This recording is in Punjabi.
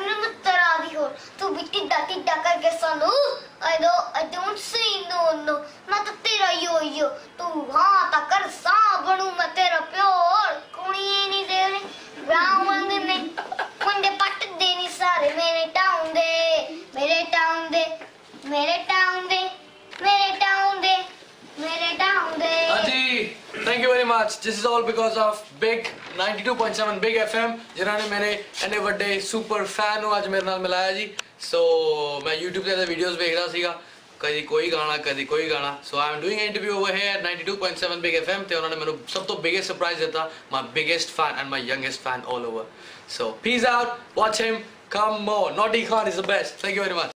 ਮੈਨੂੰ ਮੈਂ ਤਰਾ ਦੀ ਹੋਰ ਤੂੰ ਵੀ ਟਿੱਡਾ ਕਰਕੇ ਸਾਨੂੰ I don't say no ਮੈਂ ਤਾਂ ਤੇਰਾ ਯੋ ਤੂੰ ਹਾਂ ਤਾਂ ਕਰ ਸਾਂ ਬਣੂ ਮੈਂ ਤੇਰਾ ਪਿਓਰ ਕੁੜੀ ਨਹੀਂ ਦੇ ਰਾਵਣ ਨੇ ਮੁੰਡੇ ਪੱਟਦੇ ਨਹੀਂ ਸਾਰੇ ਮੇਰੇ ਟਾਊਨ ਦੇ ਮੇਰੇ ਟਾਊਨ ਦੇ ਮੇਰੇ ਟਾਊਨ ਦੇ ਮੇਰੇ ਟਾਊਨ ਦੇ ਮੇਰੇ ਟਾਊਨ ਦੇ ਹਾਂਜੀ thank you very much this is all because of big 92.7 big fm ਜਿਨ੍ਹਾਂ ਨੇ ਮੇਰੇ ਇੰਨੇ ਵੱਡੇ ਸੁਪਰ ਫੈਨ ਨੂੰ ਅੱਜ ਮੇਰੇ ਨਾਲ ਮਿਲਾਇਆ ਜੀ ਸੋ ਮੈਂ YouTube ਤੇ ਵੀਡੀਓਜ਼ ਵੇਖ ਰਿਹਾ ਸੀਗਾ ਕਦੀ ਕੋਈ ਗਾਣਾ ਕਦੀ ਕੋਈ ਗਾਣਾ so I am doing interview over here 92.7 big FM ਤੇ ਉਹਨਾਂ ਨੇ ਮੈਨੂੰ ਸਭ ਤੋਂ ਬਿਗੇਸਟ ਸਰਪ੍ਰਾਈਜ਼ ਦਿੱਤਾ my biggest fan and my youngest fan all over so peace out watch him come more Noddy Khan is the best thank you very much